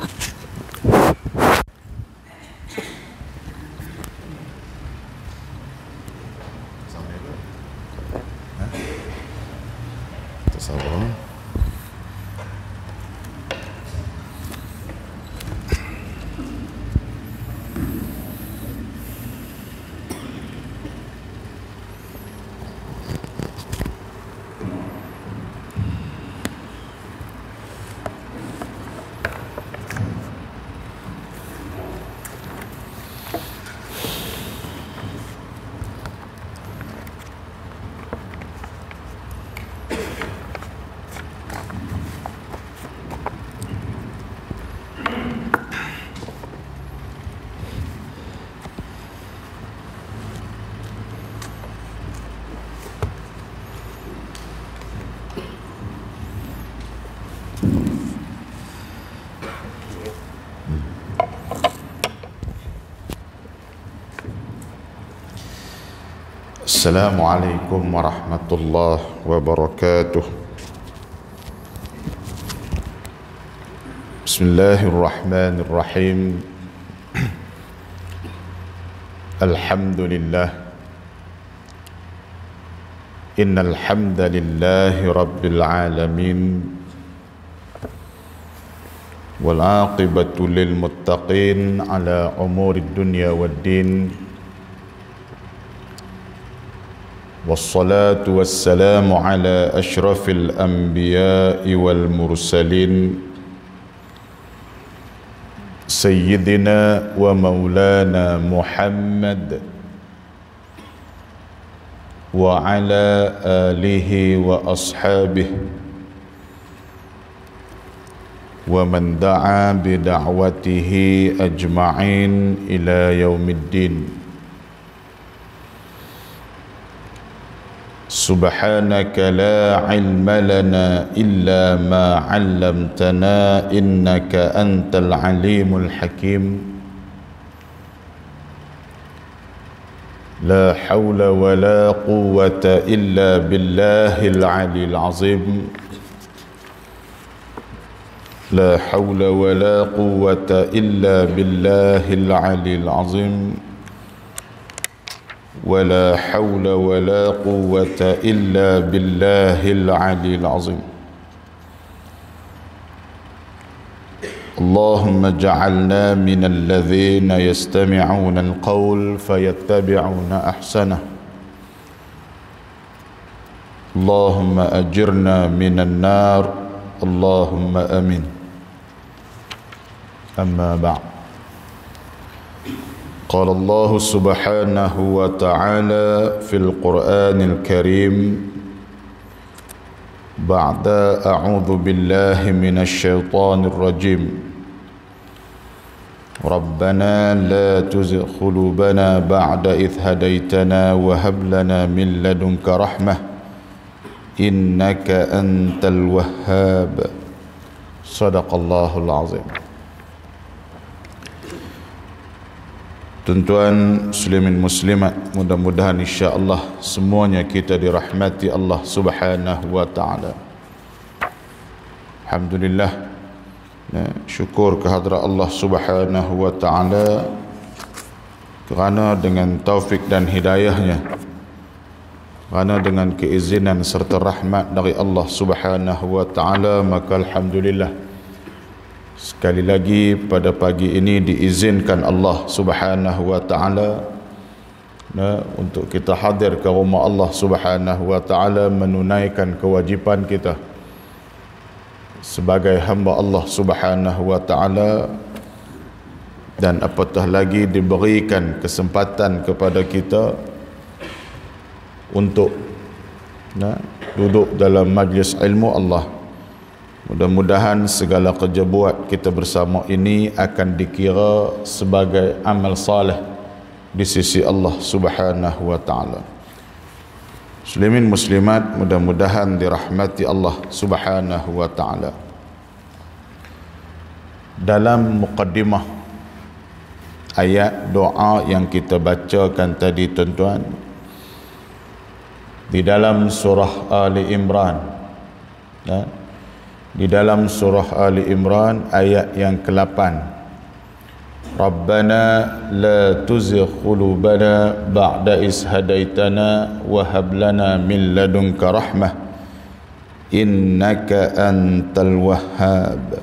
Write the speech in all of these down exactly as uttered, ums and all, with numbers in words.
Sabar. Assalamualaikum warahmatullahi wabarakatuh. Bismillahirrahmanirrahim. Alhamdulillah. Innal hamdalillahi rabbil alamin. Wal 'aqibatu lil muttaqin ala umurid dunya waddin. والصلاة والسلام على أشرف الأنبياء والمرسلين سيدنا ومولانا محمد وعلى آله وأصحابه ومن دعا بدعوته أجمعين إلى يوم الدين. سبحانك لا علم لنا إلا ما علمتنا إنك أنت العليم الحكيم. لا حول ولا قوة إلا بالله العلي العظيم. لا حول ولا قوة إلا بالله العلي العظيم. ولا حول ولا قوة إلا بالله العلي العظيم. اللهم اجعلنا من الذين يستمعون القول فيتبعون أحسنه. اللهم أجرنا من النار. اللهم آمين. أما بعد. قال الله سبحانه وتعالى في القرآن الكريم بعد أعوذ بالله من الشيطان الرجيم ربنا لا تزغ قلوبنا بعد إذ هديتنا وهب لنا من لدنك رحمة إنك أنت الوهاب. صدق الله العظيم. Tuan-tuan muslimin muslimat, mudah-mudahan insya-Allah semuanya kita dirahmati Allah Subhanahu wa taala. Alhamdulillah. Ya, syukur kehadrat Allah Subhanahu wa taala kerana dengan taufik dan hidayahnya, kerana dengan keizinan serta rahmat dari Allah Subhanahu wa taala, maka alhamdulillah sekali lagi pada pagi ini diizinkan Allah Subhanahu wa taala nah, untuk kita hadir ke rumah Allah Subhanahu wa taala menunaikan kewajipan kita sebagai hamba Allah Subhanahu wa taala, dan apatah lagi diberikan kesempatan kepada kita untuk nah, duduk dalam majlis ilmu Allah. Mudah-mudahan segala kerja buat kita bersama ini akan dikira sebagai amal saleh di sisi Allah Subhanahu wa taala. Muslimin muslimat, mudah-mudahan dirahmati Allah Subhanahu wa taala. Dalam muqaddimah ayat doa yang kita bacakan tadi tuan-tuan, di dalam surah Ali Imran, ya, di dalam surah Ali Imran ayat yang ke lapan. Rabbana la tuzigh qulubana ba'da is hadaitana wa hab lana min ladunka rahmah innaka antal wahhab.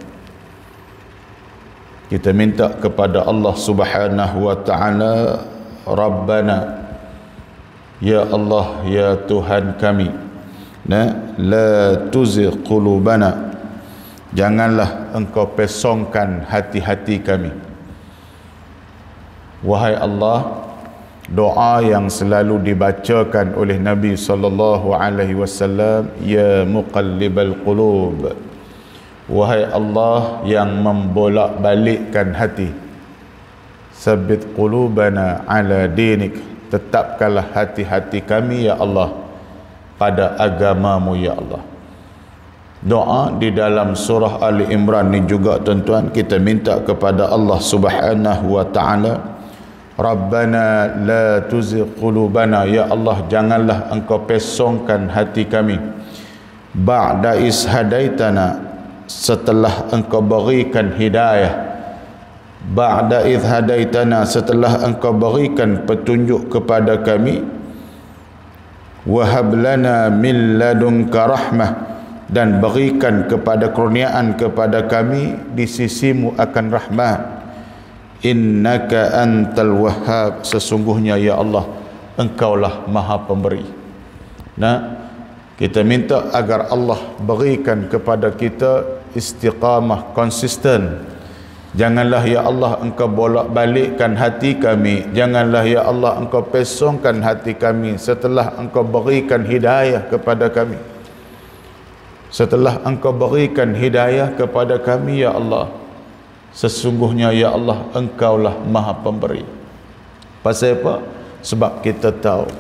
Kita minta kepada Allah Subhanahu wa taala, Rabbana, ya Allah, ya Tuhan kami, nah, la tuzigh qulubana, janganlah engkau pesongkan hati-hati kami. Wahai Allah, doa yang selalu dibacakan oleh Nabi sallallahu alaihi wasallam, ya muqallibal qulub, wahai Allah yang membolak-balikkan hati, sabbit qulubana ala dinik, tetapkanlah hati-hati kami ya Allah pada agamamu ya Allah. Doa di dalam surah Ali Imran ni juga tuan-tuan, kita minta kepada Allah Subhanahu wa taala, Rabbana la tuzigh qulubana, ya Allah janganlah engkau pesongkan hati kami, ba'da is hadaitana, setelah engkau berikan hidayah, ba'da iz hadaitana, setelah engkau berikan petunjuk kepada kami, wa hab lana min ladunka rahmah, dan berikan kepada kurniaan kepada kami di sisimu akan rahmat, innaka antal wahhab, sesungguhnya ya Allah engkaulah maha pemberi. Nah, kita minta agar Allah berikan kepada kita istiqamah, konsisten. Janganlah ya Allah engkau bolak-balikkan hati kami, janganlah ya Allah engkau pesongkan hati kami setelah engkau berikan hidayah kepada kami. Setelah engkau berikan hidayah kepada kami ya Allah, sesungguhnya ya Allah engkaulah maha pemberi. Pasal apa? Sebab kita tahu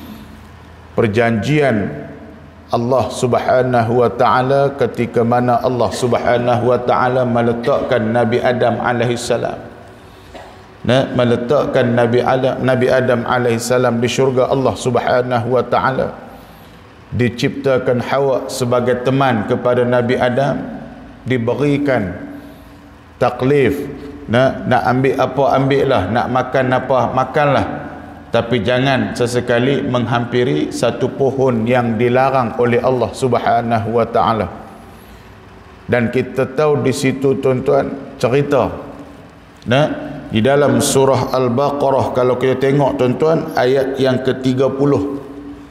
perjanjian Allah Subhanahu wa taala ketika mana Allah Subhanahu wa taala meletakkan Nabi Adam alaihi salam, nah, meletakkan Nabi Adam Nabi Adam alaihi salam di syurga Allah Subhanahu wa taala, diciptakan Hawa sebagai teman kepada Nabi Adam, diberikan taklif, nah, nak ambil apa ambillah, nak makan apa makanlah, tapi jangan sesekali menghampiri satu pohon yang dilarang oleh Allah Subhanahu wa taala. Dan kita tahu di situ tuan-tuan cerita, nah, di dalam surah Al-Baqarah, kalau kita tengok tuan-tuan ayat yang ke tiga puluh,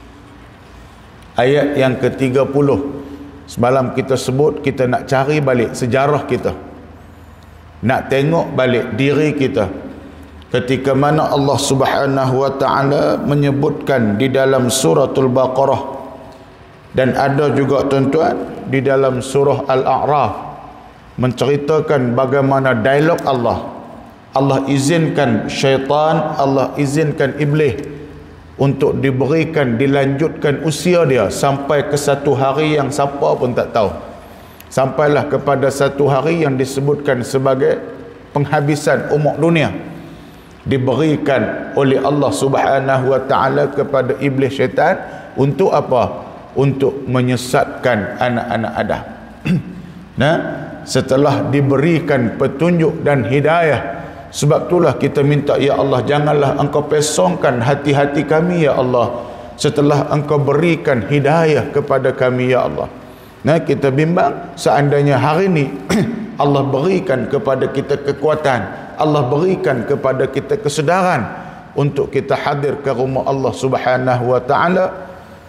ayat yang ke tiga puluh, semalam kita sebut, kita nak cari balik sejarah kita, nak tengok balik diri kita, ketika mana Allah Subhanahu wa taala menyebutkan di dalam suratul Baqarah, dan ada juga tuan-tuan di dalam surah Al-A'raf, menceritakan bagaimana dialog Allah. Allah izinkan syaitan, Allah izinkan iblis untuk diberikan, dilanjutkan usia dia sampai ke satu hari yang siapa pun tak tahu, sampailah kepada satu hari yang disebutkan sebagai penghabisan umur dunia, diberikan oleh Allah Subhanahu wa taala kepada iblis syaitan untuk apa? Untuk menyesatkan anak-anak Adam. Nah, setelah diberikan petunjuk dan hidayah, sebab itulah kita minta ya Allah janganlah engkau pesongkan hati-hati kami ya Allah setelah engkau berikan hidayah kepada kami ya Allah. Nah, kita bimbang seandainya hari ini Allah berikan kepada kita kekuatan, Allah berikan kepada kita kesedaran untuk kita hadir ke rumah Allah Subhanahu wa taala,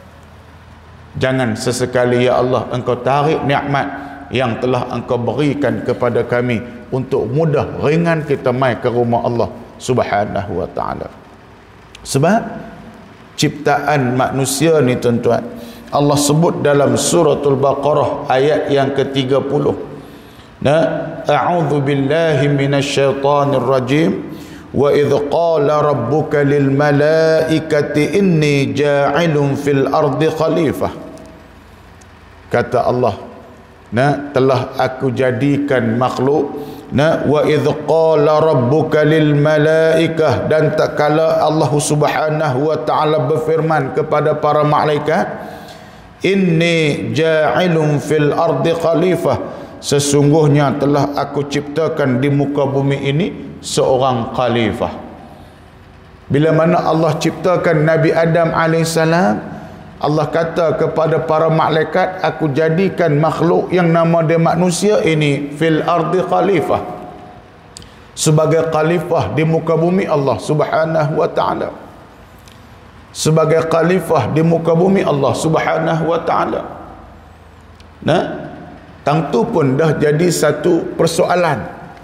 jangan sesekali ya Allah engkau tarik nikmat yang telah engkau berikan kepada kami untuk mudah ringan kita mai ke rumah Allah Subhanahu wa taala. Sebab ciptaan manusia ni tuan-tuan, Allah sebut dalam suratul Baqarah ayat yang ke tiga puluh. Nah, a'udzu billahi minasyaitonir rajim. Wa idh qala rabbuka lil malaikati inni ja'ilun fil ardi khalifah. Kata Allah, nah, telah aku jadikan makhluk. Nah, wa idh qala rabbuka lil malaikah, dan tak kala Allah Subhanahu wa taala berfirman kepada para malaikat, inni ja'ilun fil ardi khalifah, sesungguhnya telah aku ciptakan di muka bumi ini seorang khalifah. Bila mana Allah ciptakan Nabi Adam alaihissalam, Allah kata kepada para malaikat, aku jadikan makhluk yang nama dia manusia ini fil ardi khalifah, sebagai khalifah di muka bumi Allah Subhanahu wa taala, sebagai khalifah di muka bumi Allah Subhanahu wa taala. Nah, tentu pun dah jadi satu persoalan.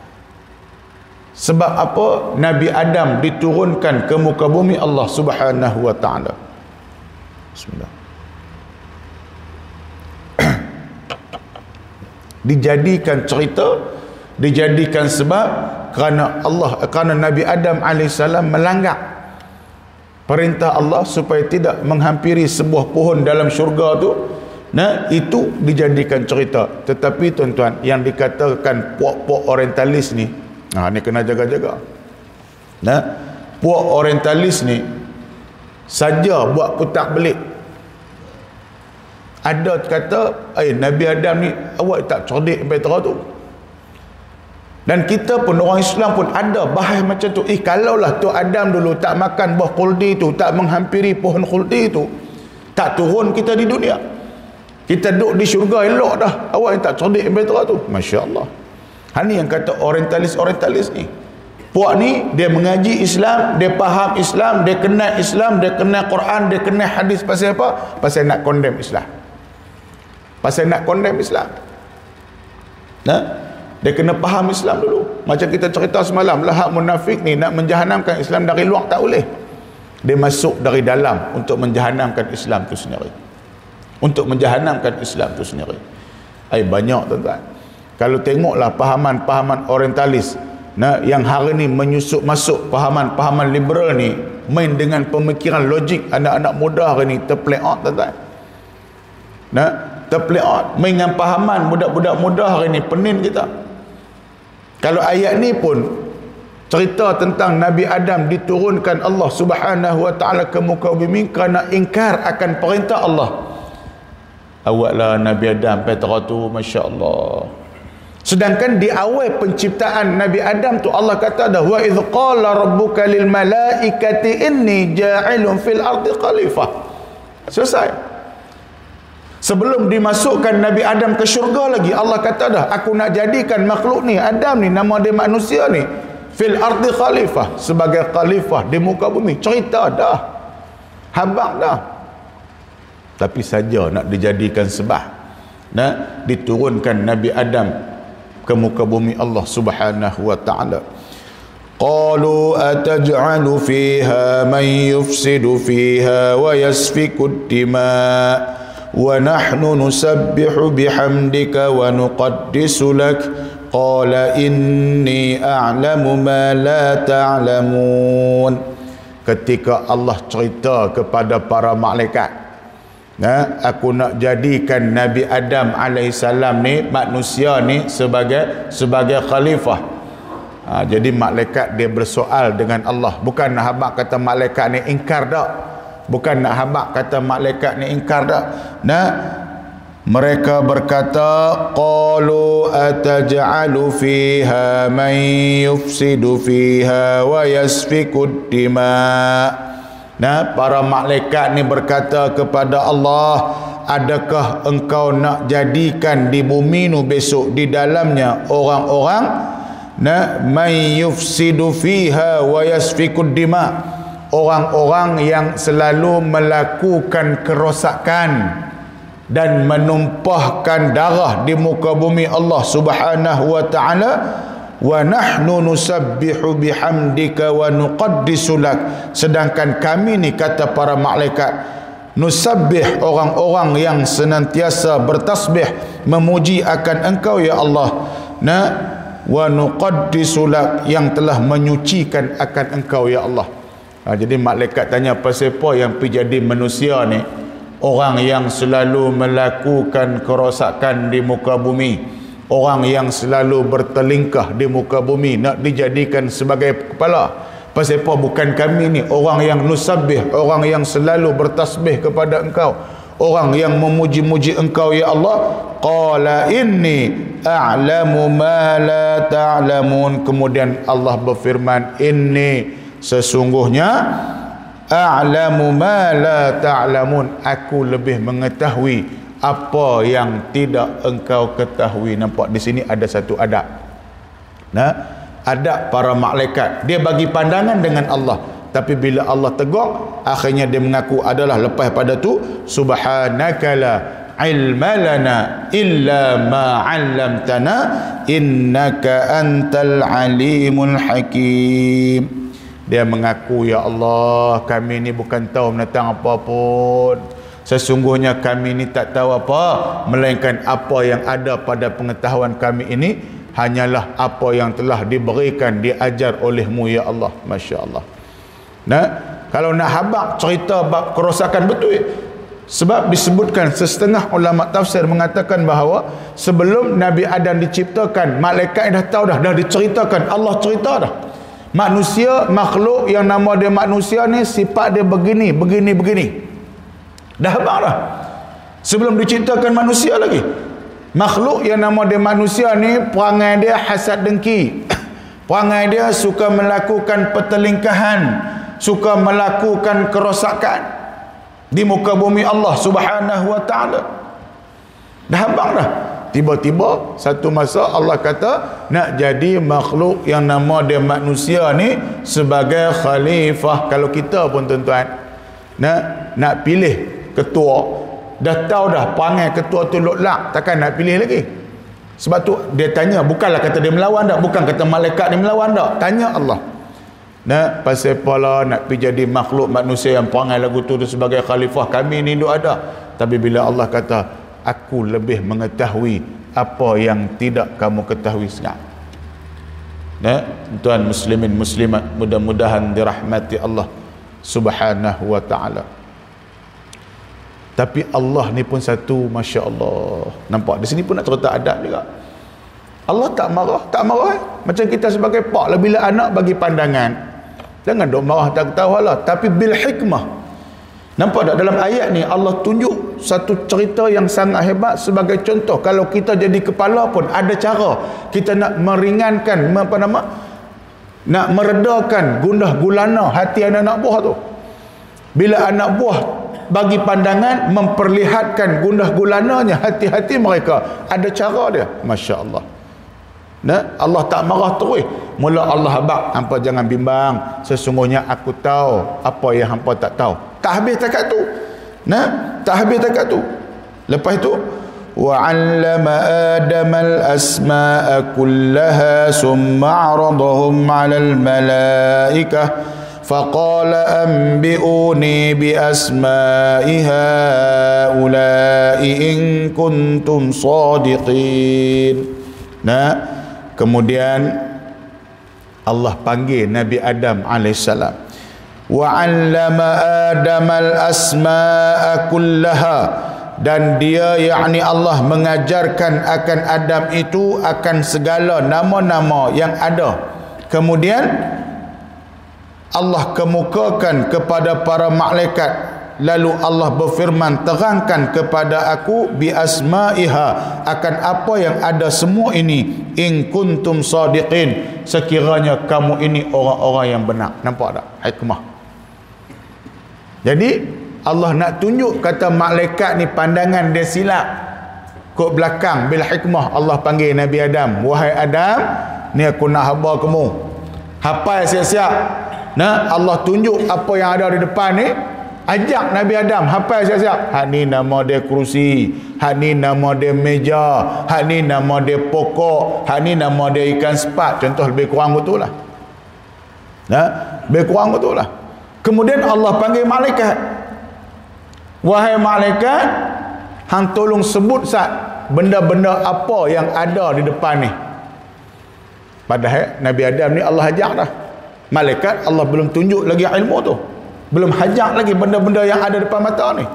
Sebab apa Nabi Adam diturunkan ke muka bumi Allah Subhanahu wa taala? Bismillah. Dijadikan cerita, dijadikan sebab kerana Allah, kerana Nabi Adam alaihissalam melanggar perintah Allah supaya tidak menghampiri sebuah pohon dalam syurga tu. Nah, itu dijadikan cerita. Tetapi tuan-tuan, yang dikatakan puak-puak orientalis ni, nah ni kena jaga-jaga. Nah, puak orientalis ni saja buat putak belik. Ada kata, eh Nabi Adam ni awak tak cerdik sampai terang tu. Dan kita pun, orang Islam pun ada bahas macam tu. Eh kalaulah tu Adam dulu tak makan buah khuldi tu, tak menghampiri pohon khuldi tu, tak turun kita di dunia, kita duduk di syurga elok dah. Awak yang tak cerdik sampai terang tu. Masya Allah. Ha ni yang kata orientalis-orientalis ni. Puak ni dia mengaji Islam, dia faham Islam, dia kenal Islam, dia kenal Quran, dia kenal hadis. Pasal apa? Pasal nak condemn Islam. Pasal nak condemn Islam. Nah, dia kena faham Islam dulu. Macam kita cerita semalam, lahak munafik ni nak menjahanamkan Islam dari luar tak boleh. Dia masuk dari dalam untuk menjahanamkan Islam tu sendiri. Untuk menjahanamkan Islam tu sendiri. Ay, banyak tuan-tuan. Kalau tengoklah pahaman-pahaman orientalis, nah, yang hari ni menyusup masuk pahaman-pahaman liberal ni, main dengan pemikiran logik anak-anak muda hari ni terplay out tuan-tuan. Nah, terplay out, main dengan pahaman budak-budak muda hari ni, penin kita. Kalau ayat ni pun cerita tentang Nabi Adam diturunkan Allah Subhanahu wa taala ke muka bumi kerana ingkar akan perintah Allah. Awaklah Nabi Adam petra tu, masya-Allah. Sedangkan di awal penciptaan Nabi Adam tu Allah kata dah, wa idz qala rabbuka lil malaikati inni ja'ilun fil ardi khalifah. Selesai. Sebelum dimasukkan Nabi Adam ke syurga lagi, Allah kata dah, aku nak jadikan makhluk ni, Adam ni, nama dia manusia ni, fil ardi khalifah, sebagai khalifah di muka bumi. Cerita dah, habaq dah. Tapi saja nak dijadikan sebab, nah, diturunkan Nabi Adam ke muka bumi Allah Subhanahu wa taala. Qalu ataj'alu fiha man yufsidu fiha wa yasfiku ad-dima' wa nahnu nusabbihu bihamdika wa nuqaddisu lak qala inni a'lamu ma la ta'lamun. Ketika Allah cerita kepada para malaikat, nah, aku nak jadikan Nabi Adam alaihissalam ni, manusia ni, sebagai sebagai khalifah. Ha, jadi malaikat dia bersoal dengan Allah. Bukan nak habaq kata malaikat ni ingkar dak. Bukan nak habaq kata malaikat ni ingkar dak. Nah, mereka berkata, qalu ataj'alu fiha man yufsidu fiha wa yasfiku ad-dima'. Nah, para malaikat ni berkata kepada Allah, adakah engkau nak jadikan di bumi nu besok di dalamnya orang-orang, nah, man yufsidu fiha wa yasfiku ad-dima', orang-orang yang selalu melakukan kerosakan dan menumpahkan darah di muka bumi Allah Subhanahu wa taala. Wa nahnu nusabbihu bihamdika wa nuqaddisu lak, sedangkan kami ni, kata para malaikat, nusabbih, orang-orang yang senantiasa bertasbih memuji akan engkau ya Allah, nah, wa nuqaddisu lak, yang telah menyucikan akan engkau ya Allah. Ha, jadi malaikat tanya, pasal apa yang pergi jadi manusia ni, orang yang selalu melakukan kerosakan di muka bumi, orang yang selalu bertelingkah di muka bumi, nak dijadikan sebagai kepala? Pasal apa bukan kami ni, orang yang nusabbih, orang yang selalu bertasbih kepada engkau, orang yang memuji-muji engkau ya Allah. Qala inni a'lamu ma la ta'lamun. Kemudian Allah berfirman, inni sesungguhnya a'lamu ma la ta'lamun, aku lebih mengetahui apa yang tidak engkau ketahui. Nampak di sini ada satu adab. Nah, adab para malaikat. Dia bagi pandangan dengan Allah, tapi bila Allah tegur, akhirnya dia mengaku adalah lepas pada tu, subhanaka la ilma lana illa ma 'allamtana innaka antal alimul hakim. Dia mengaku, ya Allah, kami ni bukan tahu menentang apa pun. Sesungguhnya kami ni tak tahu apa, melainkan apa yang ada pada pengetahuan kami ini hanyalah apa yang telah diberikan, diajar olehmu ya Allah. Masya Allah. Nah, kalau nak habaq cerita bab kerosakan betul, sebab disebutkan setengah ulama tafsir mengatakan bahawa sebelum Nabi Adam diciptakan, malaikat dah tahu dah, dah diceritakan, Allah cerita dah. Manusia, makhluk yang nama dia manusia ni sifat dia begini, begini, begini. Dah habaq dah. Sebelum diciptakan manusia lagi. Makhluk yang nama dia manusia ni, perangai dia hasad dengki. Perangai dia suka melakukan pertelingkahan, suka melakukan kerosakan di muka bumi Allah Subhanahu wa taala. Dah habaq dah. Tiba-tiba satu masa Allah kata nak jadi makhluk yang nama dia manusia ni sebagai khalifah. Kalau kita pun tuan-tuan nak nak pilih ketua, dah tahu dah perangai ketua tu lok-lak, takkan nak pilih lagi. Sebab tu dia tanya, bukanlah kata dia melawan dak, bukan kata malaikat dia melawan dak, tanya Allah. Nak pasal apalah nak pergi jadi makhluk manusia yang perangai lagu tu, tu sebagai khalifah kami ni duk ada. Tapi bila Allah kata aku lebih mengetahui apa yang tidak kamu ketahui sekarang. Nah, tuan muslimin muslimat, mudah-mudahan dirahmati Allah Subhanahu wa taala. Tapi Allah ni pun satu, Masya Allah. Nampak di sini pun nak cerita adab juga. Allah tak marah, tak marah eh? Macam kita sebagai pak lah, bila anak bagi pandangan, jangan dok marah tak tahu lah, tapi bil hikmah. Nampak tak dalam ayat ni Allah tunjuk satu cerita yang sangat hebat sebagai contoh. Kalau kita jadi kepala pun ada cara kita nak meringankan, apa nama, nak meredakan gundah gulana hati anak-anak buah tu. Bila anak buah bagi pandangan memperlihatkan gundah gulananya hati-hati mereka, ada cara dia. Masya Allah. Nah, Allah tak marah terus. Mula Allah habaq, hampa jangan bimbang, sesungguhnya aku tahu apa yang hampa tak tahu. Tak habis takat tu. Nah, tak habis takat tu. Lepas tu wa 'allama adamal asma'a kullaha summa 'aradahum 'alal malaikah faqala anbi'uni bi asma'i haula'i in kuntum shadiqin. Nah, kemudian Allah panggil Nabi Adam alaihissalam. Wa 'allama adamal asma'a kullaha, dan dia yakni Allah mengajarkan akan Adam itu akan segala nama-nama yang ada. Kemudian Allah kemukakan kepada para malaikat, lalu Allah berfirman, terangkan kepada aku bi asma'iha, akan apa yang ada semua ini, in kuntum sadiqin, sekiranya kamu ini orang-orang yang benar. Nampak tak hikmah? Jadi Allah nak tunjuk, kata malaikat ni pandangan dia silap, kok belakang bil hikmah Allah panggil Nabi Adam, wahai Adam, ni aku nak haba kamu, hafal siap-siap. Nah, Allah tunjuk apa yang ada di depan ni, ajak Nabi Adam hafal siap-siap. Hak ni nama dia kerusi, hak ni nama dia meja, hak ni nama dia pokok, hak ni nama dia ikan sepat. Contoh lebih kurang betul lah. Nah, lebih kurang betul lah. Kemudian Allah panggil malaikat, wahai malaikat, hang tolong sebut sat benda-benda apa yang ada di depan ni. Padahal Nabi Adam ni Allah ajak dah. Malaikat Allah belum tunjuk lagi ilmu tu, belum hajak lagi benda-benda yang ada depan mata ni.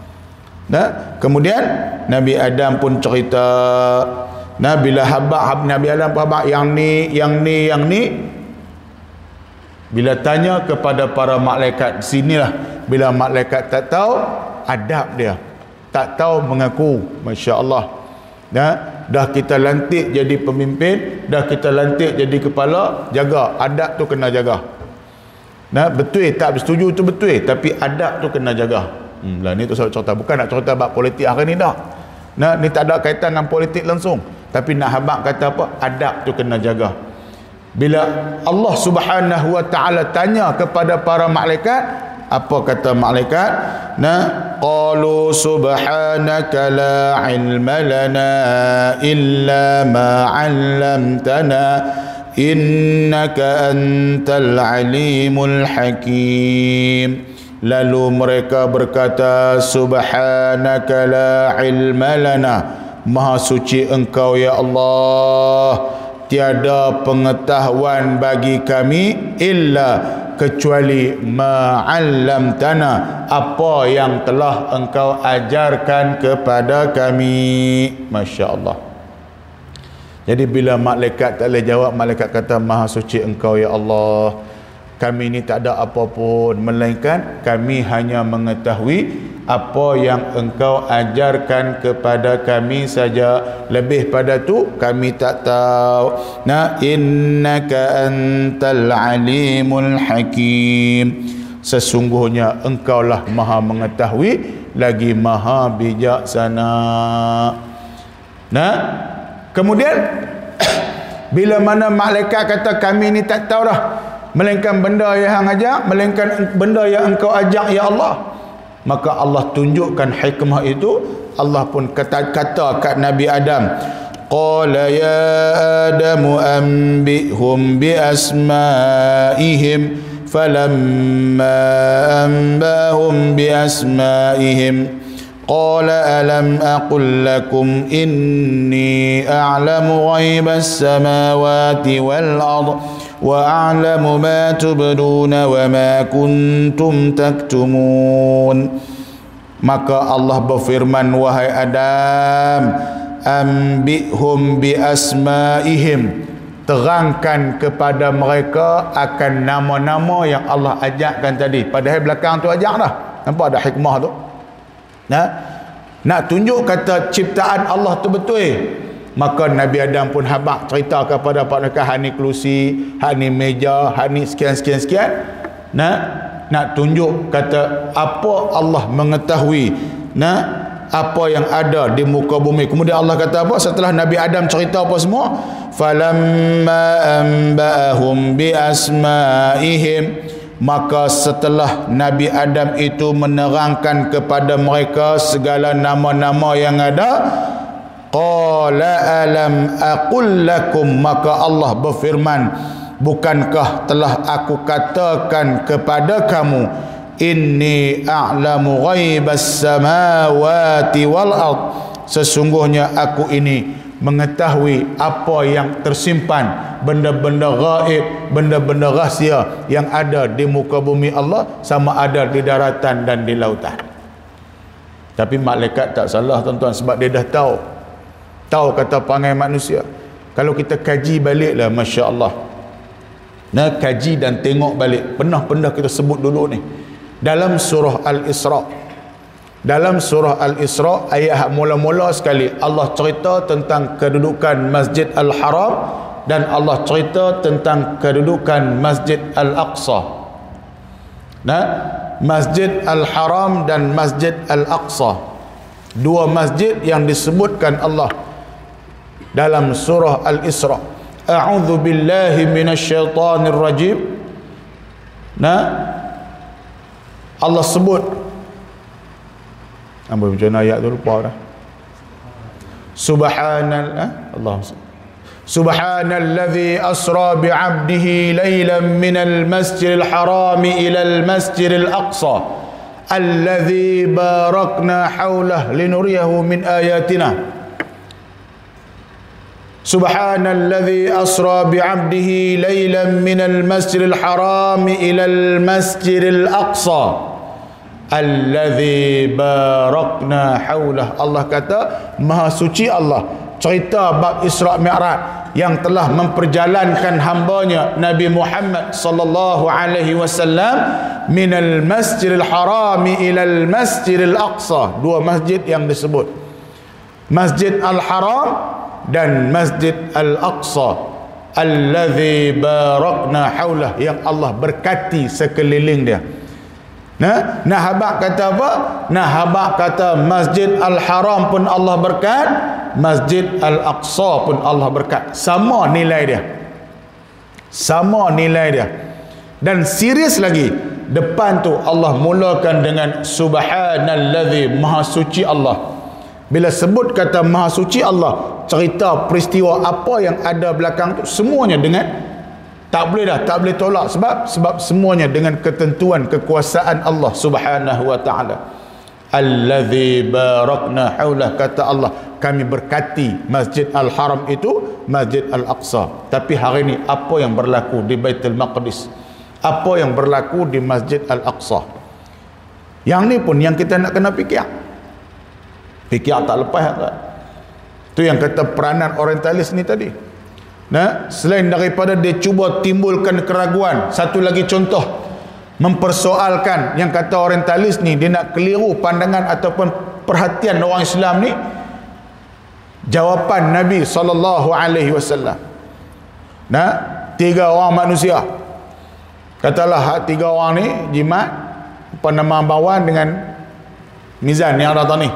Nah, kemudian Nabi Adam pun cerita. Nah, bila habaq Nabi Adam habaq yang ni, yang ni, yang ni, bila tanya kepada para malaikat, sinilah bila malaikat tak tahu adab dia. tak tahu mengaku. Masya Allah. Nah, dah kita lantik jadi pemimpin, dah kita lantik jadi kepala, jaga adab tu, kena jaga. Nah, betul tak setuju tu betul, tapi adab tu kena jaga. Hmm, lah ni tu saya cerita, bukan nak cerita bab politik hari ni dah. Nah, ni tak ada kaitan dengan politik langsung, tapi nak habaq kata apa, adab tu kena jaga. Bila Allah Subhanahu wa taala tanya kepada para malaikat, apa kata malaikat? Nah, qalu subhanaka la ilma lana illa ma 'allamtana innaka antal alimul hakim. Lalu mereka berkata, subhanaka la ilma lana, maha suci engkau ya Allah, tiada pengetahuan bagi kami illa kecuali ma'allamtana, apa yang telah engkau ajarkan kepada kami. Masya Allah. Jadi bila malaikat tak boleh jawab, malaikat kata, maha suci engkau ya Allah, kami ni tak ada apa pun, melainkan kami hanya mengetahui apa yang engkau ajarkan kepada kami saja, lebih pada tu kami tak tahu. Na innaka antal alimul hakim, sesungguhnya engkaulah maha mengetahui lagi maha bijaksana. Nah, kemudian bila mana malaikat kata kami ni tak tahu dah, melainkan benda yang hang ajak, melainkan benda yang engkau ajak ya Allah, maka Allah tunjukkan hikmah itu. Allah pun kata kata kat Nabi Adam, qala ya Adamu anbihum bi asma'ihim falamma anbahum bi asma'ihim qala alam aqul lakum inni a'lamu ghaibas samawati wal ardh wa a'lamu ma tubduna wa ma kuntum taktumun. Maka Allah berfirman, wahai Adam, ambihum bi asma'ihim, terangkan kepada mereka akan nama-nama yang Allah ajarkan tadi. Padahal belakang tu ajak dah. Nampak ada hikmah tu? Nah, nak tunjuk kata ciptaan Allah tu betul. Maka Nabi Adam pun habaq cerita kepada pak mereka, hak ni kerusi, hak ni meja, hak ni sekian-sekian sekian. Nah, nak tunjuk kata apa Allah mengetahui, nah, apa yang ada di muka bumi. Kemudian Allah kata apa setelah Nabi Adam cerita apa semua? Falamma anba'ahum bi asma'ihim, maka setelah Nabi Adam itu menerangkan kepada mereka segala nama-nama yang ada, qala alam aqul lakum, maka Allah berfirman, bukankah telah aku katakan kepada kamu, inni a'lamu ghaibas samawati wal ard, sesungguhnya aku ini mengetahui apa yang tersimpan, benda-benda gaib, benda-benda rahsia yang ada di muka bumi Allah, sama ada di daratan dan di lautan. Tapi malaikat tak salah tuan-tuan, sebab dia dah tahu tahu kata perangai manusia. Kalau kita kaji baliklah, Masya Allah, nah, kaji dan tengok balik, pernah-pernah kita sebut dulu ni dalam surah Al-Isra. Dalam surah Al-Isra ayat mula-mula sekali Allah cerita tentang kedudukan Masjid Al-Haram dan Allah cerita tentang kedudukan Masjid Al-Aqsa. Nah, Masjid Al-Haram dan Masjid Al-Aqsa, dua masjid yang disebutkan Allah dalam surah Al-Isra. A'udzu billahi minasyaitonir rajim. Nah, Allah sebut, apa macam ayat tu lupa dah. Subhanallah, Allah Subhanallazi asra bi'abdihi laylan minal masjidil harami ilal masjidil aqsa alladzi barakna hawlah linuriyahu min ayatina. Subhanallazi asra bi'abdihi laylan minal masjidil harami ilal masjidil aqsa alladzi barakna hawlah. Allah kata maha suci Allah cerita bab Isra' Mi'raj yang telah memperjalankan hambanya Nabi Muhammad sallallahu alaihi wasallam minal Masjidil Harami ilal Masjidil Aqsa. Dua masjid yang disebut, Masjid Al-Haram dan Masjid Al-Aqsa, allazi barakna haulah, yang Allah berkati sekeliling dia. Nah, nah habaq kata apa? Nah habaq kata Masjid Al-Haram pun Allah berkat, Masjid Al-Aqsa pun Allah berkat. Sama nilai dia. Sama nilai dia. Dan serius lagi, depan tu Allah mulakan dengan subhanallazi, maha suci Allah. Bila sebut kata maha suci Allah, cerita peristiwa apa yang ada belakang tu semuanya dengan tak boleh dah, tak boleh tolak. Sebab sebab semuanya dengan ketentuan kekuasaan Allah Subhanahu wa taala. Allazi barakna haulah, kata Allah, kami berkati Masjid Al-Haram itu, Masjid Al-Aqsa. Tapi hari ini apa yang berlaku di Baitul Maqdis? Apa yang berlaku di Masjid Al-Aqsa? Yang ni pun yang kita nak kena fikir. Fikir tak lepas tak? Tu yang kata peranan orientalis ni tadi. Nah, selain daripada dia cuba timbulkan keraguan, satu lagi contoh mempersoalkan yang kata orientalis ni, dia nak keliru pandangan ataupun perhatian orang Islam ni. Jawapan Nabi sallallahu alaihi wasallam. Nah, tiga orang manusia. Katalah tiga orang ni jimat apa nama bawan dengan mizan yang ada tadi.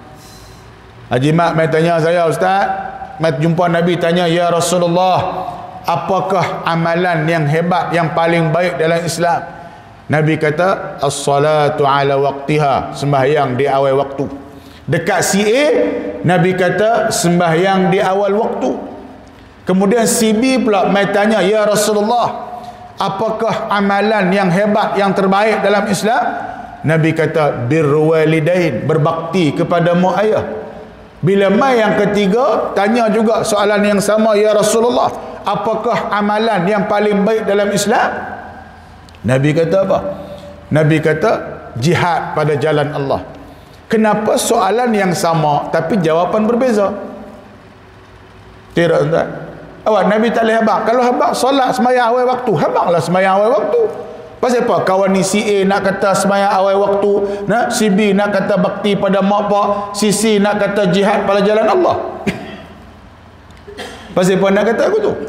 Jimat mai tanya saya, ustaz, mai jumpa Nabi, tanya, ya Rasulullah, apakah amalan yang hebat, yang paling baik dalam Islam? Nabi kata, as-salatu ala waqtiha, sembahyang di awal waktu. Dekat si A, Nabi kata sembahyang di awal waktu. Kemudian si B pula mai tanya, ya Rasulullah, apakah amalan yang hebat, yang terbaik dalam Islam? Nabi kata birrul walidain, berbakti kepada mak ayah. Bila mai yang ketiga, tanya juga soalan yang sama, ya Rasulullah, apakah amalan yang paling baik dalam Islam? Nabi kata apa? Nabi kata jihad pada jalan Allah. Kenapa soalan yang sama tapi jawapan berbeza? Tidak, tuan. Awak Nabi tak boleh habaq. Kalau habaq solat sembahyang awal waktu, habaqlah sembahyang awal waktu. Pasal apa? Kawan ni si A nak kata sembahyang awal waktu, nah, si B nak kata bakti pada mak pak, si C nak kata jihad pada jalan Allah. Pasal apa nak kata aku tu?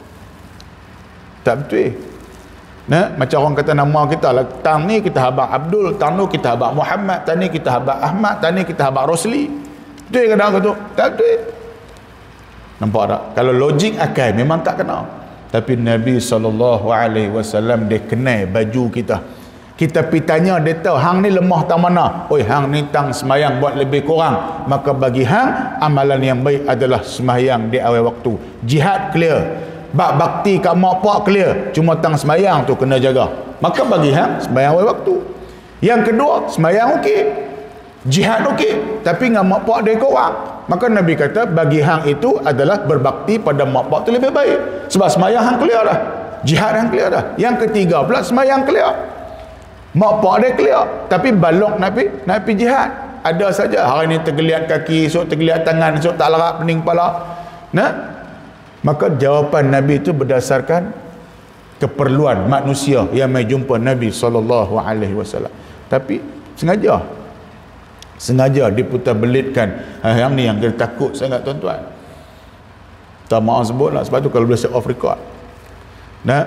Tak betul. Nah, macam orang kata nama kita lah, tang ni kita habaq Abdul, tang tu kita habaq Muhammad, tang ni kita habaq Ahmad, tang ni kita habaq Rosli. Betul ke tak tu? Tak betul. Nampak tak? Kalau logik akal memang tak kena. Tapi Nabi sallallahu alaihi wasallam dia kenal baju kita. Kita pi tanya, dia tahu hang ni lemah tang mana. Oi, hang ni tang semayang buat lebih kurang. Maka bagi hang amalan yang baik adalah semayang di awal waktu. Jihad clear. Bak bakti kat mak pak clear. Cuma tang semayang tu kena jaga. Maka bagi hang semayang awal waktu. Yang kedua, semayang okey. Jihad okey, tapi dengan mak pak dia kurang. Maka Nabi kata bagi hang itu adalah berbakti pada mak pak tu lebih baik. Sebab semayang hang clear dah, jihad hang clear dah. Yang ketiga pula semayang clear, mak pak dia clear, tapi balok Nabi nak pergi jihad. Ada saja hari ni tergeliat kaki, esok tergeliat tangan, esok tak larat pening kepala. Nah, maka jawapan Nabi itu berdasarkan keperluan manusia yang mai jumpa Nabi sallallahu alaihi wasallam. Tapi sengaja sengaja diputar belitkan. Ha, yang ni yang kita takut sangat, tuan-tuan. Tak maaf sebut lah, sebab tu kalau boleh set off record. Nah,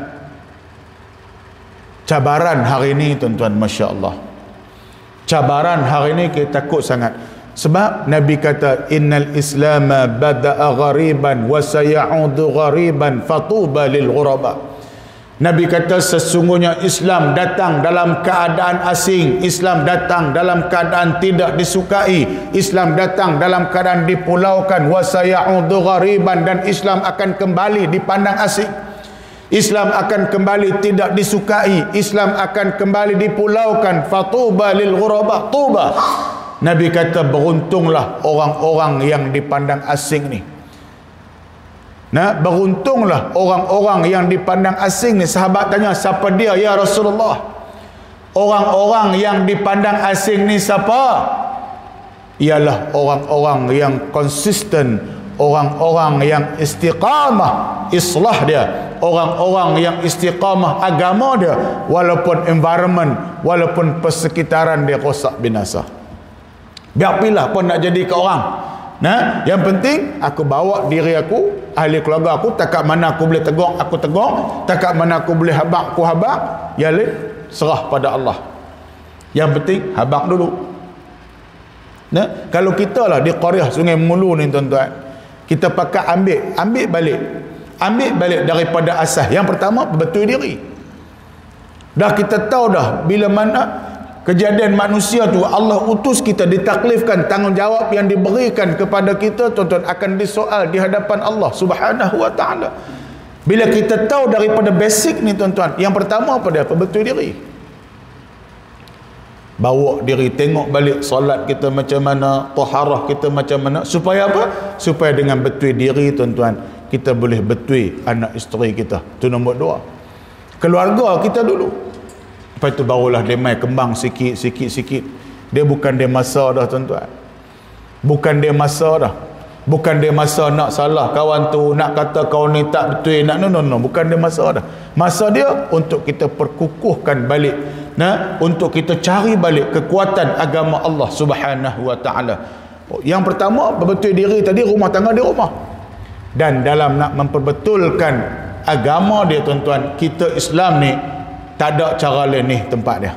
cabaran hari ni, tuan-tuan, Masya Allah, cabaran hari ni kita takut sangat. Sebab Nabi kata innal islama bada'a ghariban wa sayaudu ghariban fatuba lil ghuraba. Nabi kata sesungguhnya Islam datang dalam keadaan asing, Islam datang dalam keadaan tidak disukai, Islam datang dalam keadaan dipulaukan, wa sayaudu ghariban, dan Islam akan kembali dipandang asing. Islam akan kembali tidak disukai, Islam akan kembali dipulaukan, fatuba lil ghuraba, tuba. Nabi kata beruntunglah orang-orang yang dipandang asing ni. Nah, beruntunglah orang-orang yang dipandang asing ni. Sahabat tanya, siapa dia ya Rasulullah? Orang-orang yang dipandang asing ni siapa? Ialah orang-orang yang konsisten orang-orang yang istiqamah islah dia, orang-orang yang istiqamah agama dia, walaupun environment, walaupun persekitaran dia rosak binasa. Biar pilah pun nak jadi ke orang. Nah, yang penting aku bawa diri aku, ahli keluarga aku, takat mana aku boleh tegur aku tegur, takat mana aku boleh habaq aku habaq, ya le, serah pada Allah. Yang penting habaq dulu. Nah, kalau kita lah di Qaryah Sungai Mulu ni tuan-tuan, kita pakai ambil, ambil balik. Ambil balik daripada asas. Yang pertama, betul diri. Dah kita tahu dah bila mana kejadian manusia tu Allah utus kita, ditaklifkan tanggungjawab yang diberikan kepada kita, tuan-tuan, akan disoal di hadapan Allah Subhanahu wa taala. Bila kita tahu daripada basic ni tuan-tuan, yang pertama apa dia? Betul diri. Bawa diri, tengok balik solat kita macam mana, taharah kita macam mana, supaya apa? Supaya dengan betul diri tuan-tuan, kita boleh betul anak isteri kita. Itu nombor dua. Keluarga kita dulu. Lepas itu barulah dia mai kembang sikit sikit sikit. Dia bukan dia masa dah tuan-tuan. Bukan dia masa dah. Bukan dia masa nak salah kawan tu, nak kata kau ni tak betul, nak no no no, bukan dia masa dah. Masa dia untuk kita perkukuhkan balik, nah, untuk kita cari balik kekuatan agama Allah Subhanahu wa taala. Yang pertama, berbetul diri tadi, rumah tangga dia rumah. Dan dalam nak memperbetulkan agama dia tuan-tuan, kita Islam ni tak ada cara lain, ni tempat dia.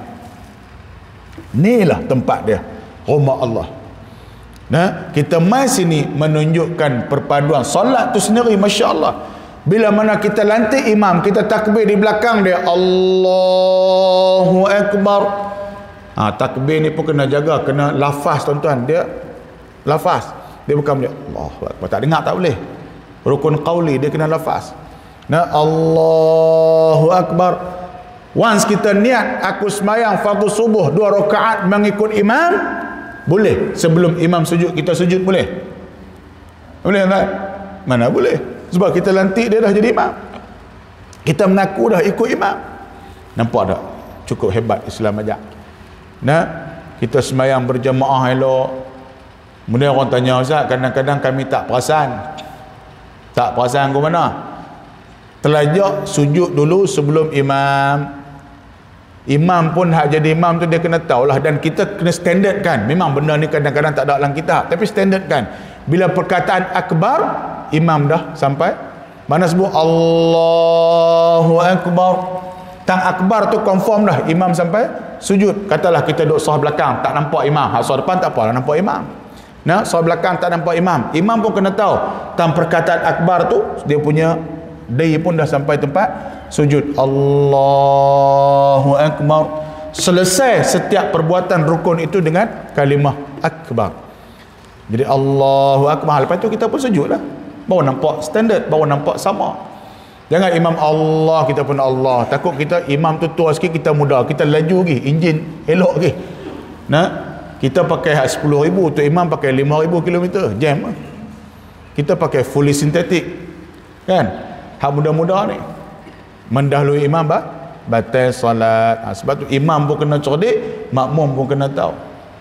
Inilah tempat dia, rumah Allah. Nah, kita mai sini menunjukkan perpaduan. Solat tu sendiri, masya-Allah. Bila mana kita lantik imam, kita takbir di belakang dia, Allahu Akbar. Ha, takbir ni pun kena jaga, kena lafaz tuan-tuan. Dia lafaz. Dia bukan dia Allahu Akbar, tak dengar tak boleh. Rukun qauli dia kena lafaz. Nah, Allahu Akbar. Once kita niat aku sembahyang fardu subuh dua rakaat mengikut imam, boleh. Sebelum imam sujud, kita sujud boleh? Boleh tak? Mana boleh? Sebab kita lantik dia dah jadi imam. Kita mengaku dah ikut imam. Nampak tak? Cukup hebat Islam ajak. Nah, kita sembahyang berjamaah elok. Kemudian orang tanya, Ustaz, kadang-kadang kami tak perasan. Tak perasan ke mana? Telajak sujud dulu sebelum imam. Imam pun hak jadi imam tu dia kena tahulah, dan kita kena standard kan. Memang benda ni kadang-kadang tak ada dalam kitab, tapi standard kan. Bila perkataan akbar, imam dah sampai mana sebut Allahu Akbar. Tang akbar tu confirm dah imam sampai sujud. Katalah kita duduk sah belakang tak nampak imam, hak sah depan tak apalah nampak imam. Nah, sah belakang tak nampak imam. Imam pun kena tahu tang perkataan akbar tu dia punya dia pun dah sampai tempat sujud. Allahu Akbar. Selesai setiap perbuatan rukun itu dengan kalimah akbar. Jadi Allahu Akbar, lepas tu kita pun sujud lah. Baru nampak standard, baru nampak sama. Jangan imam Allah, kita pun Allah. Takut kita imam tu tua sikit, kita muda, kita laju lagi, enjin elok lagi. Nah, kita pakai hak sepuluh ribu, tu imam pakai lima ribu kilometer, jam. Kita pakai fully sintetik. Kan? Hak muda-muda ni mendahului imam bah, batal solat. Ha, sebab tu imam pun kena cerdik, makmum pun kena tahu.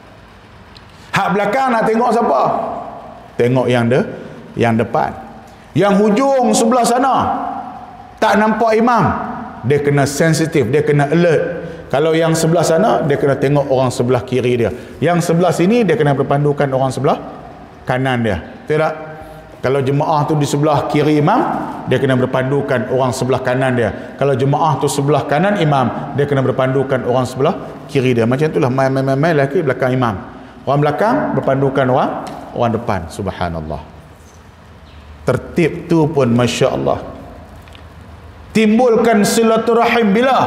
Hak belakang nak tengok siapa? Tengok yang de, yang depan. Yang hujung sebelah sana tak nampak imam, dia kena sensitif, dia kena alert. Kalau yang sebelah sana, dia kena tengok orang sebelah kiri dia. Yang sebelah sini, dia kena berpandukan orang sebelah kanan dia. Tidak? Kalau jemaah tu di sebelah kiri imam, dia kena berpandukan orang sebelah kanan dia. Kalau jemaah tu sebelah kanan imam, dia kena berpandukan orang sebelah kiri dia. Macam itulah main-main-main lelaki belakang imam. Orang belakang berpandukan orang orang depan. Subhanallah. Tertib tu pun masya-Allah. Timbulkan silaturahim bila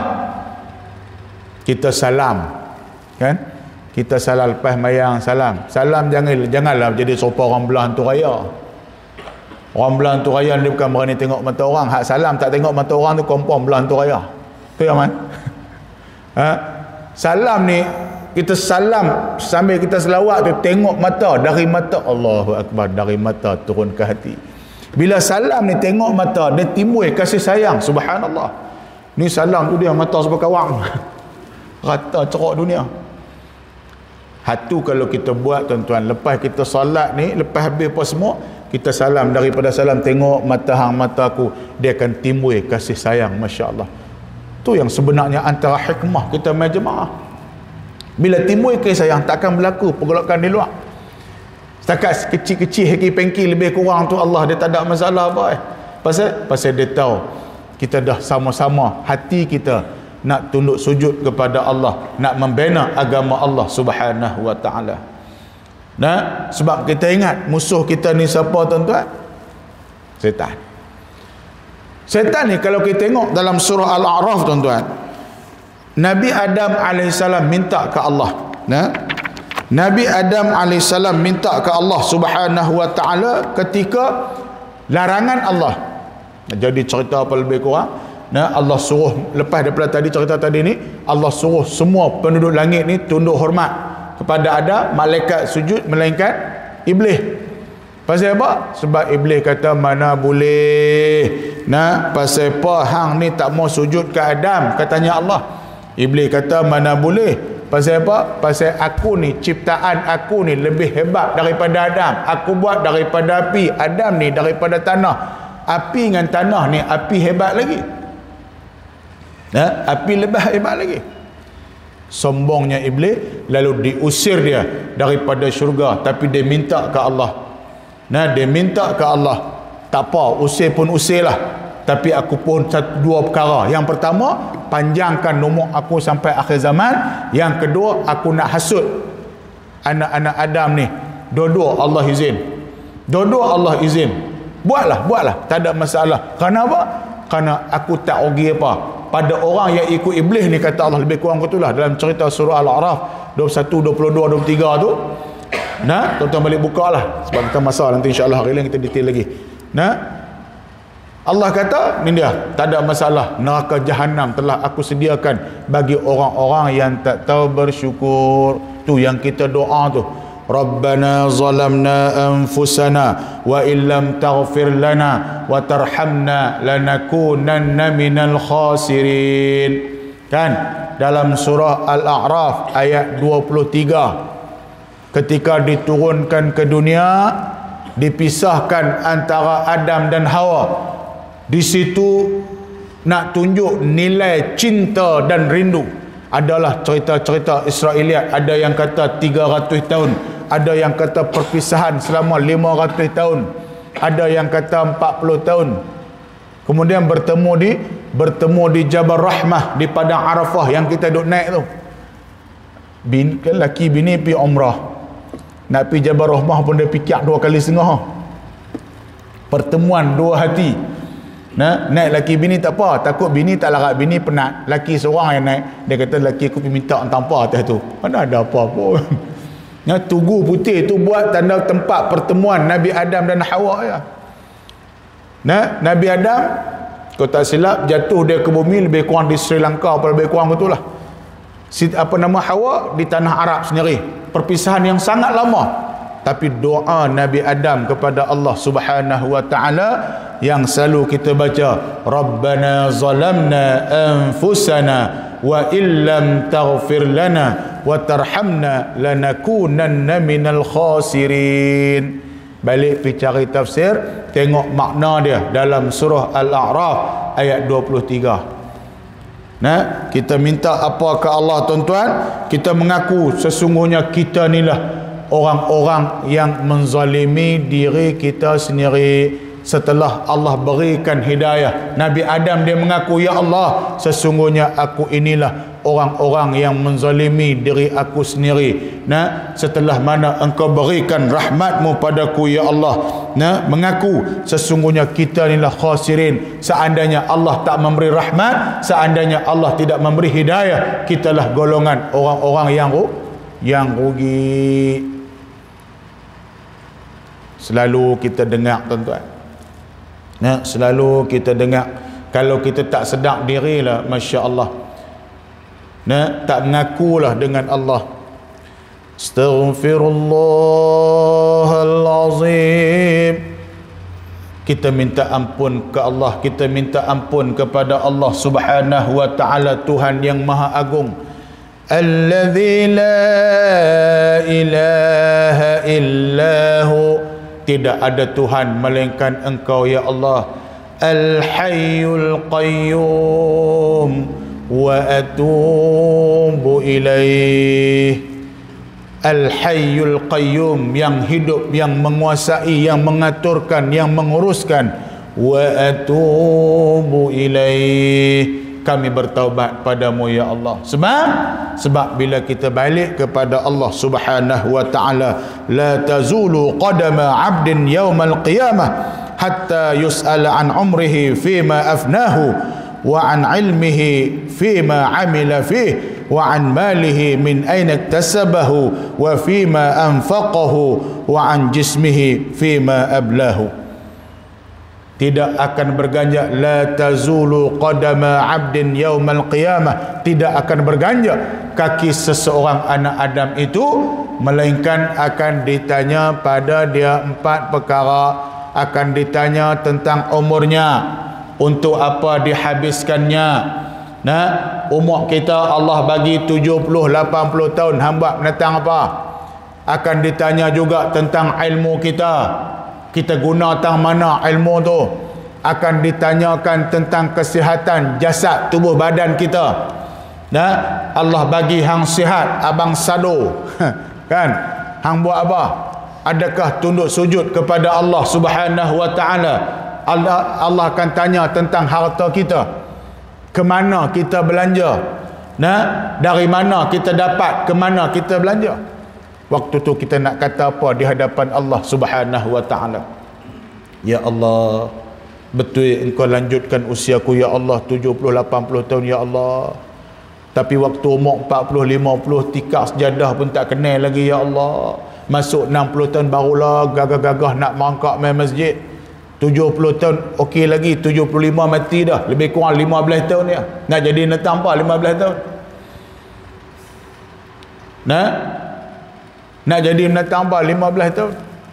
kita salam, kan? Kita salam lepas mayang salam. Salam jangan janganlah jadi sopa orang belah hantu raya. Orang belah hantu raya dia bukan berani tengok mata orang. Hak salam tak tengok mata orang tu confirm belah hantu raya. Tu yang mana? Ha? Salam ni kita salam sambil kita selawat tu tengok mata, dari mata Allahu Akbar, dari mata turun ke hati. Bila salam ni tengok mata, dia timbul kasih sayang. Subhanallah. Ni salam tu dia mata sebelah kawang. Rata cerok dunia. Hatu kalau kita buat tuan-tuan, lepas kita solat ni, lepas habis apa semua, kita salam, daripada salam tengok mata hang mata aku, dia akan timbul kasih sayang, masya-Allah. Tu yang sebenarnya antara hikmah kita main jemaah. Bila timbul kasih sayang, takkan berlaku pergolakan di luar. Setakat kecil-kecil heki-pengki lebih kurang tu Allah dia tak ada masalah apa eh. Pasal pasal dia tahu kita dah sama-sama hati kita nak tunduk sujud kepada Allah, nak membina agama Allah Subhanahu wa taala. Nah, sebab kita ingat musuh kita ni siapa tuan-tuan? Setan. Setan ni kalau kita tengok dalam surah Al-A'raf tuan-tuan, Nabi Adam alaihissalam minta ke Allah. Nah, Nabi Adam alaihissalam minta ke Allah Subhanahu wa taala ketika larangan Allah. Jadi cerita apa lebih kurang, nah, Allah suruh, lepas daripada tadi cerita tadi ni, Allah suruh semua penduduk langit ni tunduk hormat kepada Adam, malaikat sujud melainkan iblis. Pasal apa? Sebab iblis kata mana boleh. Nah, pasal apa hang ni tak mau sujud ke Adam, katanya Allah. Iblis kata mana boleh. Pasal apa? Pasal aku ni, ciptaan aku ni lebih hebat daripada Adam. Aku buat daripada api, Adam ni daripada tanah. Api dengan tanah ni, api hebat lagi. Nah, api lebih hebat lagi. Sombongnya iblis, lalu diusir dia daripada syurga, tapi dia minta ke Allah. Nah, dia minta ke Allah, tak apa, usir pun usirlah, tapi aku pun satu dua perkara. Yang pertama, panjangkan umur aku sampai akhir zaman. Yang kedua, aku nak hasut anak-anak Adam ni. Dua-dua Allah izin. Dua-dua Allah izin. Buatlah, buatlah, tak ada masalah. Kenapa? Kerana aku tak rugi apa pada orang yang ikut iblis ni, kata Allah. Lebih kurang itulah dalam cerita surah Al-A'raf dua puluh satu, dua puluh dua, dua puluh tiga tu. Nah, tuan-tuan balik buka lah, sebab kita masa nanti insya-Allah hari lain kita detail lagi. Nah, Allah kata ni dia, tak ada masalah, neraka jahanam telah aku sediakan bagi orang-orang yang tak tahu bersyukur. Tu yang kita doa tu, Rabbana zalamna anfusana wa illam taghfir lana wa tarhamna lanakunanna minal khasirin. Kan dalam surah Al-A'raf ayat dua puluh tiga, ketika diturunkan ke dunia, dipisahkan antara Adam dan Hawa, di situ nak tunjuk nilai cinta dan rindu. Adalah cerita-cerita Israiliyat, ada yang kata tiga ratus tahun, ada yang kata perpisahan selama lima ratus tahun, ada yang kata empat puluh tahun. Kemudian bertemu di bertemu di Jabal Rahmah, di padang Arafah yang kita duk naik tu. Bin, kan laki bini pergi umrah, nak pergi Jabal Rahmah pun dia fikir dua kali setengah. Pertemuan dua hati. Nah, naik laki bini tak apa, takut bini tak larat, bini penat, laki seorang yang naik. Dia kata laki aku pergi minta tanpa atas tu, mana ada apa-apa. Nah, tugu putih tu buat tanda tempat pertemuan Nabi Adam dan Hawa ya. Nah, Nabi Adam, kau tak silap, jatuh dia ke bumi lebih kurang di Sri Lanka, apa lebih kurang itulah. Apa nama Hawa di tanah Arab sendiri. Perpisahan yang sangat lama. Tapi doa Nabi Adam kepada Allah Subhanahu wa taala yang selalu kita baca, Rabbana zalamna anfusana wa illam taghfir lana wa tarhamna lanakunanna minal khasirin. Balik pergi cari tafsir, tengok makna dia dalam surah Al-A'raf ayat dua puluh tiga. Nah, kita minta apa ke Allah tuan-tuan? Kita mengaku sesungguhnya kita inilah orang-orang yang menzalimi diri kita sendiri. Setelah Allah berikan hidayah, Nabi Adam dia mengaku, ya Allah, sesungguhnya aku inilah orang-orang yang menzalimi diri aku sendiri. Nah, setelah mana engkau berikan rahmatmu padaku ya Allah, nah, mengaku sesungguhnya kita inilah khasirin. Seandainya Allah tak memberi rahmat, seandainya Allah tidak memberi hidayah, kitalah golongan orang-orang yang yang rugi. Selalu kita dengar tuan-tuan, nah, selalu kita dengar, kalau kita tak sedar diri lah, Masya Allah, nah, tak mengakulah dengan Allah, Astaghfirullahalazim, kita minta ampun ke Allah, kita minta ampun kepada Allah Subhanahu wa ta'ala, Tuhan yang Maha Agung. Allazi la ilaha illahu, tidak ada Tuhan melainkan Engkau ya Allah. Al-Hayyul Qayyum wa atubu ilaih. Al-Hayyul Qayyum, yang hidup, yang menguasai, yang mengaturkan, yang menguruskan. Wa atubu ilaih, kami bertaubat padamu ya Allah. Sebab sebab bila kita balik kepada Allah Subhanahu wa taala, la tazulu qadama 'abdin yaumal qiyamah hatta yus'ala an umrihi fima afnahu wa an ilmihi fima amila fihi wa an malihi min aina iktasabahu wa fima anfaqahu wa an jismihi fima ablahu. Tidak akan berganjak, la tazulu qadama 'abdin yaumal qiyamah, tidak akan berganjak kaki seseorang anak Adam itu, melainkan akan ditanya pada dia empat perkara. Akan ditanya tentang umurnya, untuk apa dihabiskannya. Nah, umur kita Allah bagi tujuh puluh lapan puluh tahun, hamba menatang apa? Akan ditanya juga tentang ilmu kita, kita guna tang mana ilmu tu. Akan ditanyakan tentang kesihatan jasad tubuh badan kita. Nah, Allah bagi hang sihat, abang sado kan, hang buat apa? Adakah tunduk sujud kepada Allah Subhanahu wa taala? Allah, Allah akan tanya tentang harta kita. Ke mana kita belanja? Nah, dari mana kita dapat, ke mana kita belanja? Waktu tu kita nak kata apa di hadapan Allah Subhanahu wa taala? Ya Allah, betul Engkau lanjutkan usiaku ya Allah tujuh puluh lapan puluh tahun ya Allah. Tapi waktu umur empat puluh lima puluh tikar sejadah pun tak kenal lagi ya Allah. Masuk enam puluh tahun barulah gagah-gagah nak merangkak main masjid. tujuh puluh tahun okey lagi, tujuh puluh lima mati dah, lebih kurang lima belas tahun dia. Nak jadi netang apa lima belas tahun? Nah, nak jadi netang apa lima belas tahun?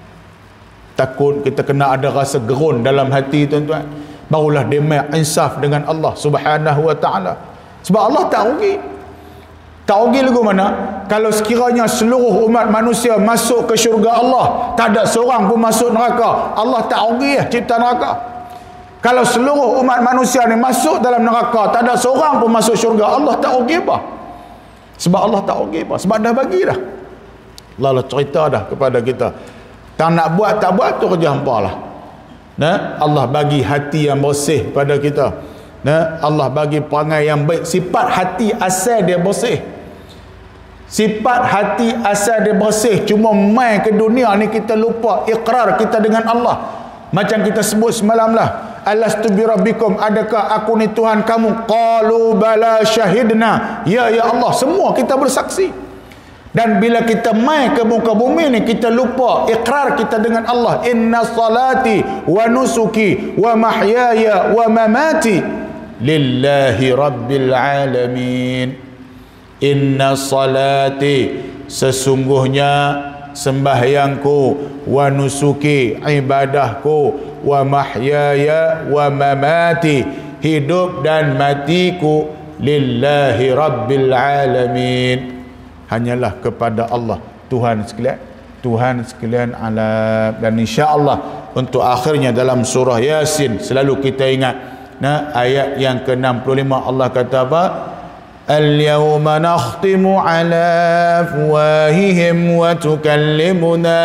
Takut kita kena ada rasa gerun dalam hati tuan-tuan. Barulah demai insaf dengan Allah Subhanahu wa taala. Sebab Allah tak rugi. Tak rugi lagu mana? Kalau sekiranya seluruh umat manusia masuk ke syurga Allah, tak ada seorang pun masuk neraka, Allah tak rugi ya cipta neraka. Kalau seluruh umat manusia ni masuk dalam neraka, tak ada seorang pun masuk syurga, Allah tak rugi apa? Sebab Allah tak rugi apa? Sebab dah bagi dah. Allah lah cerita dah kepada kita. Tak nak buat, tak buat tu kerja hampa lah. Nah, Allah bagi hati yang bersih pada kita. Nah, Allah bagi perangai yang baik. Sifat hati asal dia bersih. Sifat hati asal dia bersih. Cuma main ke dunia ni kita lupa ikrar kita dengan Allah. Macam kita sebut semalam lah, alastu bi rabbikum, adakah aku ni Tuhan kamu? Qalu bala syahidna. Ya ya Allah, semua kita bersaksi. Dan bila kita main ke muka bumi ni, kita lupa ikrar kita dengan Allah. Inna salati wa nusuki wa mahyaya wa mamati lillahi rabbil alamin. Inna salati, sesungguhnya sembahyangku, wa nusuki, ibadahku, wa mahyaya wa mamati, hidup dan matiku, lillahi rabbil alamin, hanyalah kepada Allah Tuhan sekalian, Tuhan sekalian alam. Dan insya-Allah untuk akhirnya dalam surah Yasin selalu kita ingat, nah ayat yang ke enam puluh lima Allah kata apa? Al-yawma nakhtimu ala afwahihim wa tukallimuna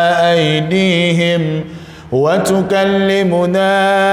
aydihim wa tukallimuna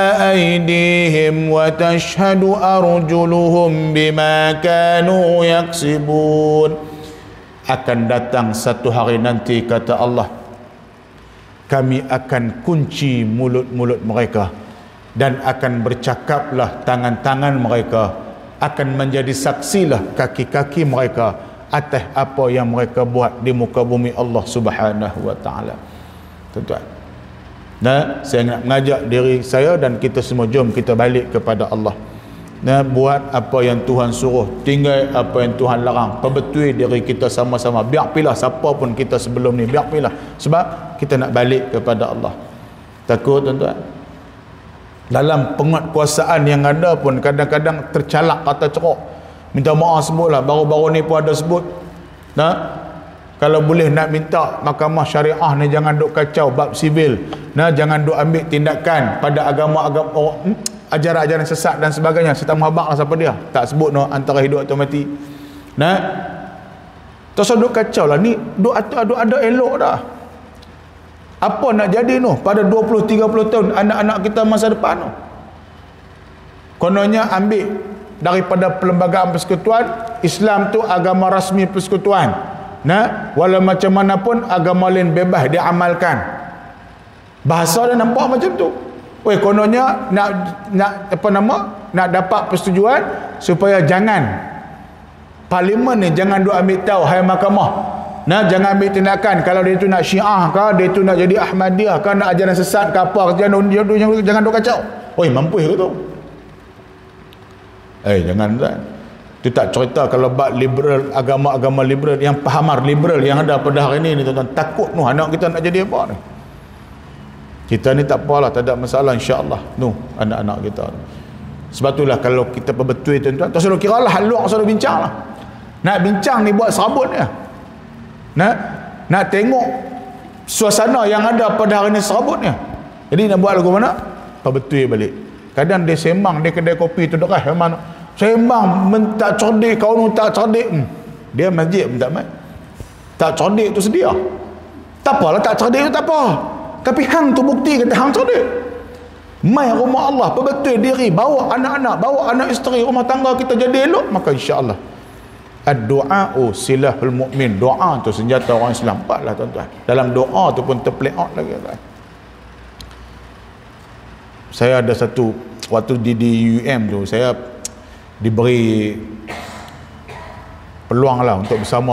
aydihim wa tashhadu arjuluhum bima kanu yaksibun. Akan datang satu hari nanti kata Allah, kami akan kunci mulut-mulut mereka dan akan bercakaplah tangan-tangan mereka, akan menjadi saksilah kaki-kaki mereka atas apa yang mereka buat di muka bumi Allah Subhanahu wa taala. Tuan-tuan, nah, saya nak mengajak diri saya dan kita semua, jom kita balik kepada Allah. Nah, buat apa yang Tuhan suruh, tinggal apa yang Tuhan larang, perbetui diri kita sama-sama. Biar pilah siapa pun kita sebelum ni, biar pilah, sebab kita nak balik kepada Allah. Takut tuan-tuan, dalam penguatkuasaan yang ada pun kadang-kadang tercalak kata cerok. Minta maaf sebutlah. Baru-baru ni pun ada sebut. Nah, kalau boleh nak minta mahkamah syariah ni jangan duk kacau bab sivil. Nah, jangan duk ambil tindakan pada agama-agama oh, hmm, ajaran-ajaran sesat dan sebagainya. Saya tak mahabak lah siapa dia. Tak sebut no antara hidup atau mati. Nah, terus duk kacau lah ni. Duk ada, duk ada elok dah. Apa nak jadi no pada dua puluh tiga puluh tahun anak-anak kita masa depan no. Kononnya ambil daripada perlembagaan persekutuan, Islam tu agama rasmi persekutuan. Nah, walau macam mana pun agama lain bebas diamalkan. Bahasa dia nampak macam tu. Weh, kononnya nak nak apa nama? Nak dapat persetujuan supaya jangan parlimen ni jangan duk ambil tahu hai mahkamah. Nah, jangan ambil tindakan kalau dia tu nak Syiah ke, dia tu nak jadi Ahmadiyah ke, nak ajaran sesat ke apa, jangan jangan, jangan duk kacau. Oi, mampu ke tu? Eh jangan kan. Dia tak cerita kalau bab liberal, agama-agama liberal yang pahamar liberal yang ada pada hari ini ni tuan-tuan, takut noh anak kita nak jadi apa ni. Kita ni tak apalah, tak ada masalah insya-Allah. Noh anak-anak kita. Sebab itulah kalau kita perbetul tuan-tuan, tak selalu kiralah hal luar selalu bincanglah. Nak bincang ni buat serabut dia. Nak nak tengok suasana yang ada pada hari ini serabutnya. Jadi nak buat lagu mana? Perbetul balik. Kadang dia sembang dia kedai kopi tu dekat mana sembang men, tak cerdik kau nu tak cerdik hmm. Dia masjid pun tak mai. Tak cerdik tu sedia. Tak apalah tak cerdik tu tak apa. Tapi hang tu bukti kata hang cerdik. Mai rumah Allah perbetul diri, bawa anak-anak, bawa anak isteri, rumah tangga kita jadi elok, maka insya-Allah ad-du'a'u silahul mukmin. Doa tu senjata orang Islam. Paklah tuan-tuan. Dalam doa tu pun terplay out lagi tuan. Saya ada satu waktu di, di U M tu saya diberi peluang lah untuk bersama